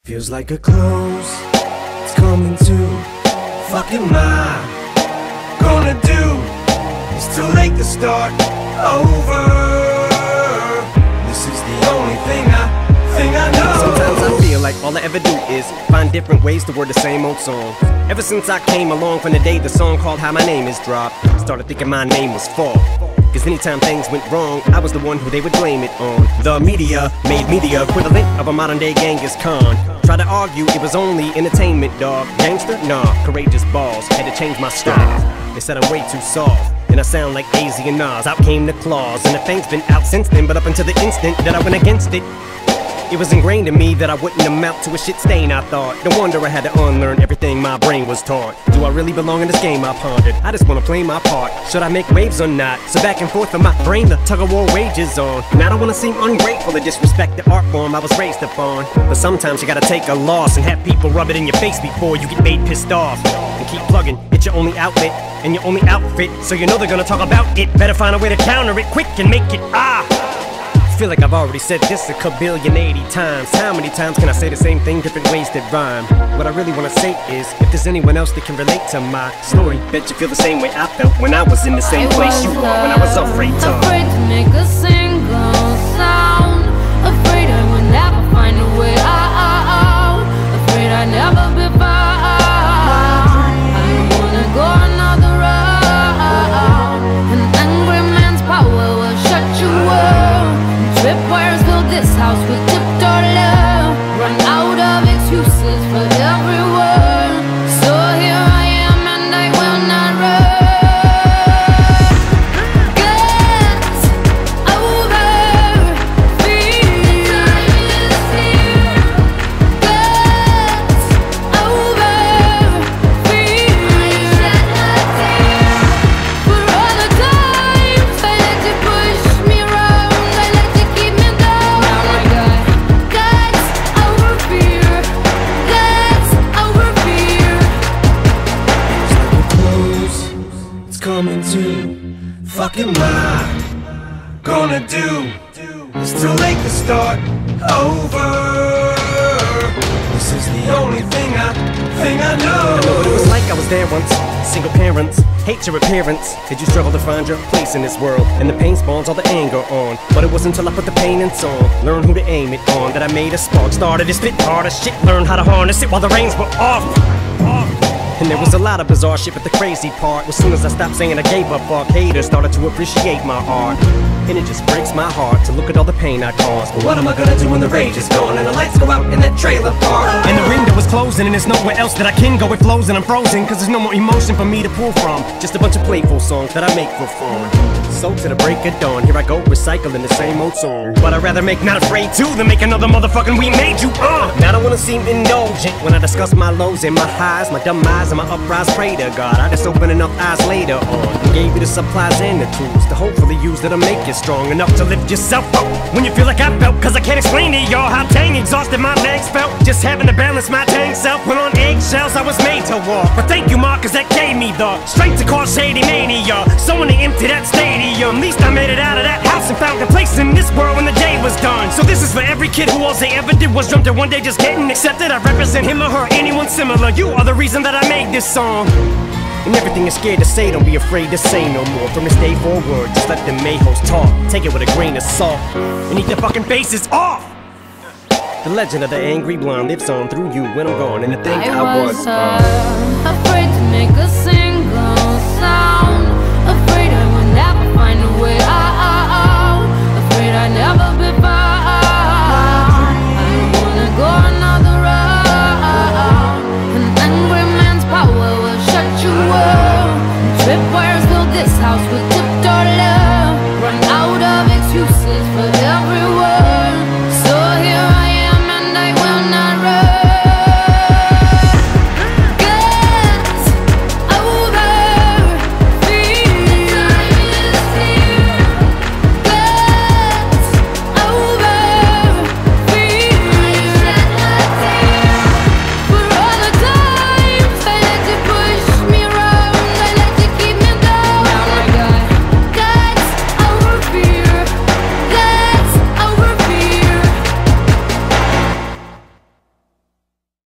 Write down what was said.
Feels like a close, it's coming to. Fuck am I gonna do? It's too late to start over. This is the only thing I know. Sometimes I feel like all I ever do is find different ways to word the same old song. Ever since I came along from the day the song called How My Name Is dropped, started thinking my name was Fall. Cause anytime things went wrong, I was the one who they would blame it on. The media made me the equivalent of a modern day Genghis Khan. Tried to argue it was only entertainment, dog. Gangster? Nah, courageous balls. Had to change my style. They said I'm way too soft, and I sound like AZ and Nas. Out came the claws, and the thing's been out since then. But up until the instant that I went against it, it was ingrained in me that I wouldn't amount to a shit stain, I thought. No wonder I had to unlearn everything my brain was taught. Do I really belong in this game, I pondered? I just wanna play my part. Should I make waves or not? So back and forth in my brain, the tug-of-war wages on. And I don't wanna seem ungrateful or disrespect the art form I was raised upon. But sometimes you gotta take a loss and have people rub it in your face before you get made pissed off. And keep plugging, it's your only outlet and your only outfit, so you know they're gonna talk about it. Better find a way to counter it quick and make it I feel like I've already said this a kabillion 80 times. How many times can I say the same thing, different ways that rhyme? What I really wanna say is, if there's anyone else that can relate to my story, bet you feel the same way I felt when I was in the same place you are when I was afraid to make a single sound. Afraid I would never find a way out. Afraid I'd never be found. I don't wanna go another route. An angry man's power will shut you up. Tripwires build this house with tiptoe love. Run out of excuses for every word. So here I am and I will not run. Get over fear. Get over fear. For all the times I let you push me around, I let you keep me down. Now I got guts over fear. Guts over fear. Close, it's coming to. Fuck am I gonna do? It's too late to start over. This is the only thing I know. I know what it was like, I was there once. Single parents, hate your appearance. Did you struggle to find your place in this world? And the pain spawns all the anger on. But it wasn't until I put the pain in song, learned who to aim it on, that I made a spark. Started to spit harder shit, learned how to harness it while the reins were off. And there was a lot of bizarre shit, but the crazy part was soon as I stopped saying I gave up, fuck haters started to appreciate my art. And it just breaks my heart to look at all the pain I caused. But what am I gonna do when the rage is gone and the lights go out in that trailer park? And the window is closing and there's nowhere else that I can go. It flows and I'm frozen, cause there's no more emotion for me to pull from. Just a bunch of playful songs that I make for fun. So to the break of dawn, here I go recycling the same old song. But I'd rather make Not Afraid 2 than make another motherfucking We Made You. Now I don't wanna seem indulgent when I discuss my lows and my highs, my dumb eyes and my uprise. Pray to God I just open enough eyes later on and gave you the supplies and the tools to hopefully use that to make you strong enough to lift yourself up when you feel like I felt. Cause I can't explain to y'all how dang exhausted my legs felt just having to balance my dang self. When on eggshells I was made to walk, but thank you Mark, cause that gave me the strength to cause shady mania. Someone to empty that stadium. Least I made it out of that house and found a place in this world when the day was done. So this is for every kid who all they ever did was dreamt of one day just getting accepted. I represent him or her, anyone similar. You are the reason that I made this song. And everything you're scared to say, don't be afraid to say no more. From this day forward, just let the mayhoes talk. Take it with a grain of salt and eat their fucking faces off. The legend of the angry blonde lives on through you when I'm gone. And to think I was afraid to make a single sound. Afraid I would never find a way out. Afraid I never